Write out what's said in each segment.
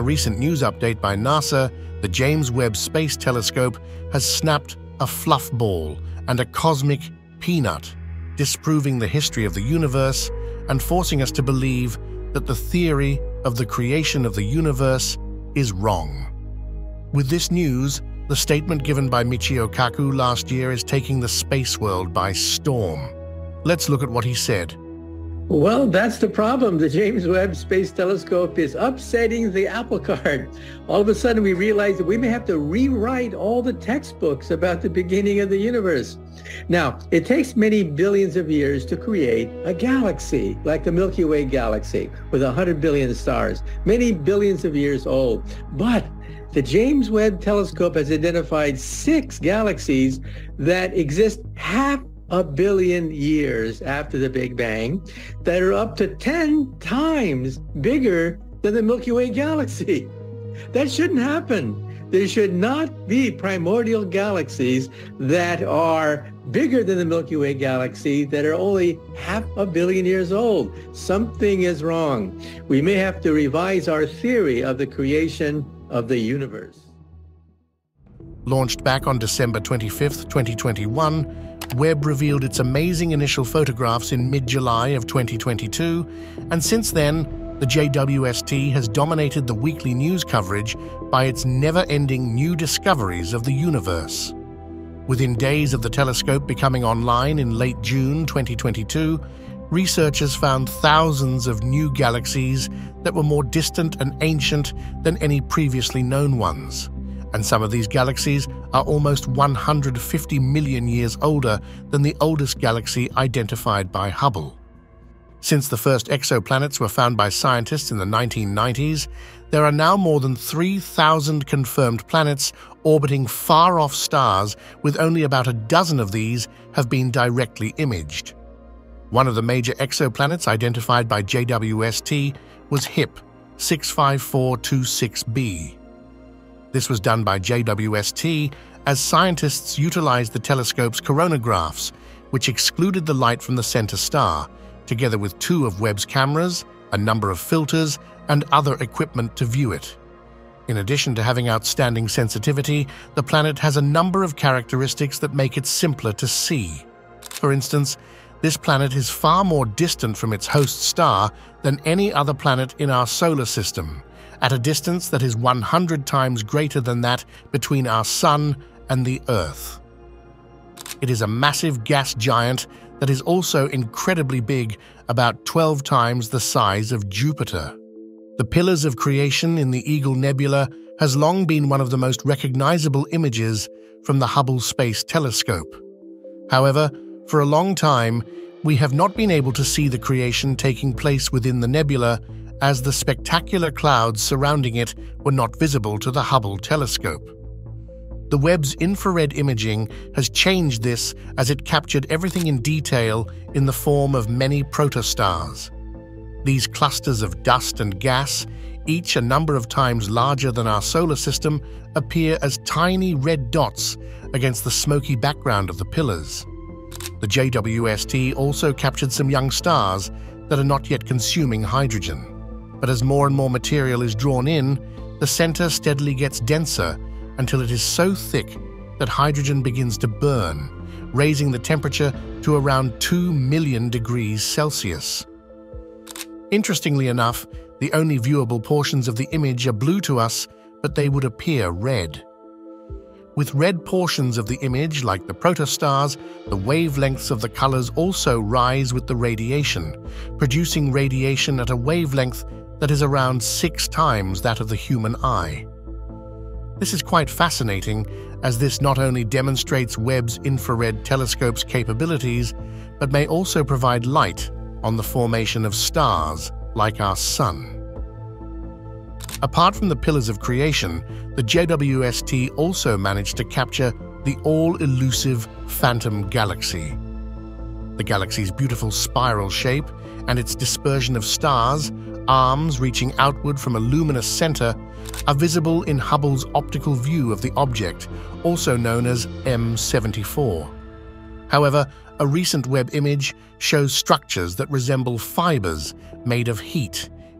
recent news update by NASA, the James Webb Space Telescope has snapped a fluff ball and a cosmic peanut, disproving the history of the universe and forcing us to believe that the theory of the creation of the universe is wrong. With this news, the statement given by Michio Kaku last year is taking the space world by storm. Let's look at what he said. Well, that's the problem. The James Webb Space Telescope is upsetting the apple cart. All of a sudden, we realize that we may have to rewrite all the textbooks about the beginning of the universe. Now, it takes many billions of years to create a galaxy, like the Milky Way galaxy, with 100 billion stars, many billions of years old. But the James Webb Telescope has identified 6 galaxies that exist half a billion years after the Big Bang that are up to 10 times bigger than the Milky Way galaxy. That shouldn't happen. There should not be primordial galaxies that are bigger than the Milky Way galaxy that are only half a billion years old. Something is wrong. We may have to revise our theory of the creation of the universe. Launched back on December 25, 2021, Webb revealed its amazing initial photographs in mid-July of 2022, and since then, the JWST has dominated the weekly news coverage by its never-ending new discoveries of the universe. Within days of the telescope becoming online in late June 2022, researchers found thousands of new galaxies that were more distant and ancient than any previously known ones. And some of these galaxies are almost 150 million years older than the oldest galaxy identified by Hubble. Since the first exoplanets were found by scientists in the 1990s, there are now more than 3,000 confirmed planets orbiting far-off stars, with only about a dozen of these have been directly imaged. One of the major exoplanets identified by JWST was HIP 65426b. This was done by JWST as scientists utilized the telescope's coronagraphs, which excluded the light from the center star, together with 2 of Webb's cameras, a number of filters, and other equipment to view it. In addition to having outstanding sensitivity, the planet has a number of characteristics that make it simpler to see. For instance, this planet is far more distant from its host star than any other planet in our solar system, at a distance that is 100 times greater than that between our Sun and the Earth. It is a massive gas giant that is also incredibly big, about 12 times the size of Jupiter. The Pillars of Creation in the Eagle Nebula has long been one of the most recognizable images from the Hubble Space Telescope. However, for a long time, we have not been able to see the creation taking place within the nebula, as the spectacular clouds surrounding it were not visible to the Hubble telescope. The Webb's infrared imaging has changed this, as it captured everything in detail in the form of many protostars. These clusters of dust and gas, each a number of times larger than our solar system, appear as tiny red dots against the smoky background of the pillars. The JWST also captured some young stars that are not yet consuming hydrogen. But as more and more material is drawn in, the center steadily gets denser until it is so thick that hydrogen begins to burn, raising the temperature to around 2 million degrees Celsius. Interestingly enough, the only viewable portions of the image are blue to us, but they would appear red. With red portions of the image, like the protostars, the wavelengths of the colors also rise with the radiation, producing radiation at a wavelength that is around 6 times that of the human eye. This is quite fascinating, as this not only demonstrates Webb's infrared telescope's capabilities, but may also provide light on the formation of stars like our Sun. Apart from the Pillars of Creation, the JWST also managed to capture the all-elusive Phantom Galaxy. The galaxy's beautiful spiral shape and its dispersion of stars, arms reaching outward from a luminous center, are visible in Hubble's optical view of the object, also known as M74. However, a recent Webb image shows structures that resemble fibers made of heat,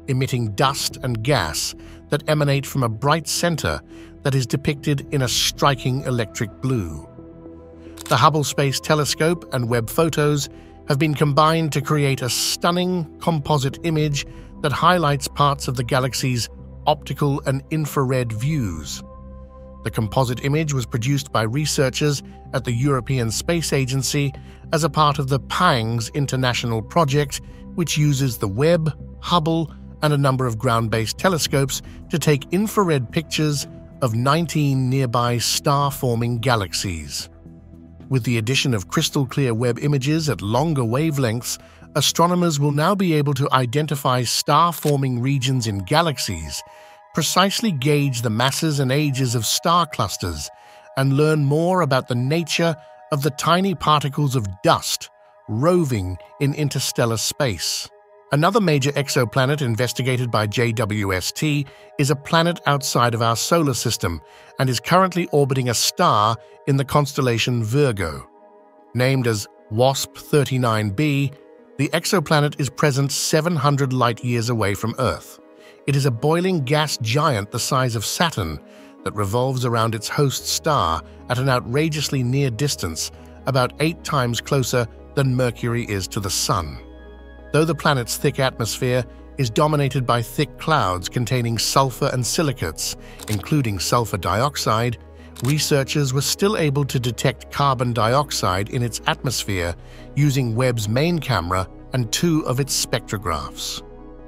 emitting dust and gas that emanate from a bright center that is depicted in a striking electric blue. The Hubble Space Telescope and Webb photos have been combined to create a stunning composite image that highlights parts of the galaxy's optical and infrared views. The composite image was produced by researchers at the European Space Agency as a part of the PANGS international project, which uses the Webb, Hubble, and a number of ground-based telescopes to take infrared pictures of 19 nearby star-forming galaxies. With the addition of crystal-clear Webb images at longer wavelengths, astronomers will now be able to identify star-forming regions in galaxies, precisely gauge the masses and ages of star clusters, and learn more about the nature of the tiny particles of dust roving in interstellar space. Another major exoplanet investigated by JWST is a planet outside of our solar system and is currently orbiting a star in the constellation Virgo. Named as WSP-39b, the exoplanet is present 700 light-years away from Earth. It is a boiling gas giant the size of Saturn that revolves around its host star at an outrageously near distance, about 8 times closer than Mercury is to the Sun. Though the planet's thick atmosphere is dominated by thick clouds containing sulfur and silicates, including sulfur dioxide, researchers were still able to detect carbon dioxide in its atmosphere using Webb's main camera and 2 of its spectrographs.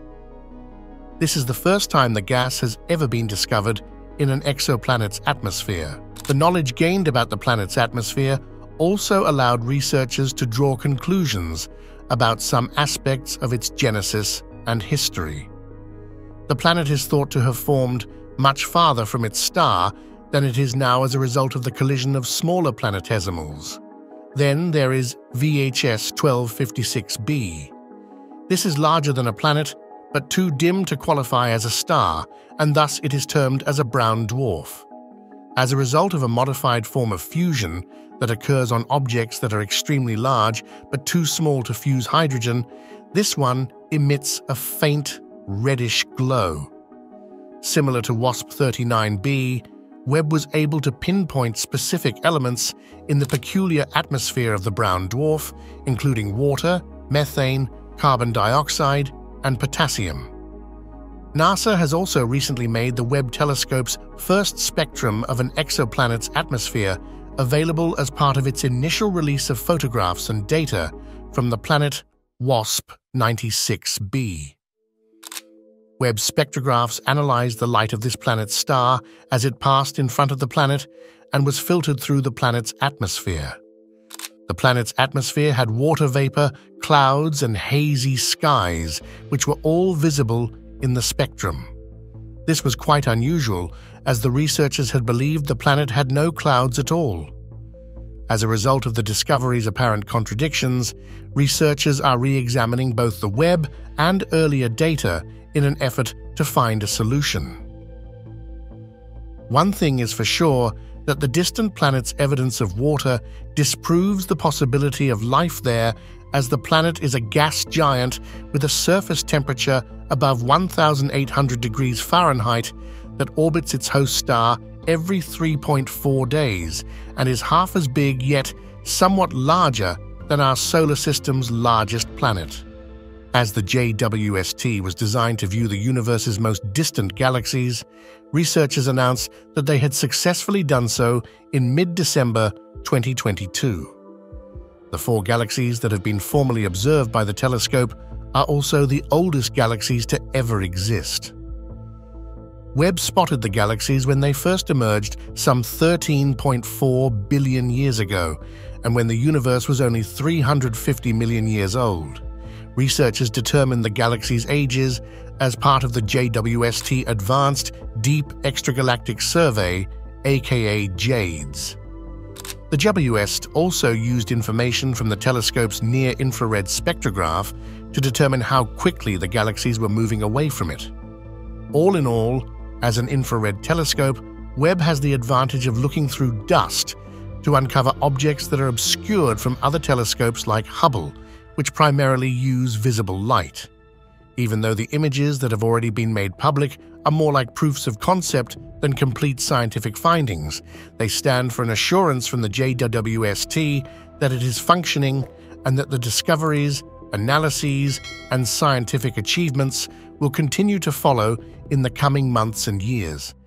This is the first time the gas has ever been discovered in an exoplanet's atmosphere. The knowledge gained about the planet's atmosphere also allowed researchers to draw conclusions about some aspects of its genesis and history. The planet is thought to have formed much farther from its star than it is now as a result of the collision of smaller planetesimals. Then there is VHS 1256b. This is larger than a planet, but too dim to qualify as a star, and thus it is termed as a brown dwarf. As a result of a modified form of fusion that occurs on objects that are extremely large but too small to fuse hydrogen, this one emits a faint reddish glow. Similar to WSP-39b, Webb was able to pinpoint specific elements in the peculiar atmosphere of the brown dwarf, including water, methane, carbon dioxide, and potassium. NASA has also recently made the Webb telescope's first spectrum of an exoplanet's atmosphere available as part of its initial release of photographs and data from the planet WSP-96b. Webb's spectrographs analyzed the light of this planet's star as it passed in front of the planet and was filtered through the planet's atmosphere. The planet's atmosphere had water vapor, clouds, and hazy skies, which were all visible in the spectrum. This was quite unusual, as the researchers had believed the planet had no clouds at all. As a result of the discovery's apparent contradictions, researchers are re-examining both the Webb and earlier data in an effort to find a solution. One thing is for sure, that the distant planet's evidence of water disproves the possibility of life there, as the planet is a gas giant with a surface temperature above 1,800 degrees Fahrenheit that orbits its host star every 3.4 days and is half as big yet somewhat larger than our solar system's largest planet. As the JWST was designed to view the universe's most distant galaxies, researchers announced that they had successfully done so in mid-December 2022. The 4 galaxies that have been formally observed by the telescope are also the oldest galaxies to ever exist. Webb spotted the galaxies when they first emerged some 13.4 billion years ago, and when the universe was only 350 million years old. Researchers determined the galaxies' ages as part of the JWST Advanced Deep Extragalactic Survey, aka JADES. The JWST also used information from the telescope's near-infrared spectrograph to determine how quickly the galaxies were moving away from it. All in all, as an infrared telescope, Webb has the advantage of looking through dust to uncover objects that are obscured from other telescopes like Hubble, which primarily use visible light. Even though the images that have already been made public are more like proofs of concept than complete scientific findings, they stand for an assurance from the JWST that it is functioning and that the discoveries, analyses, and scientific achievements will continue to follow in the coming months and years.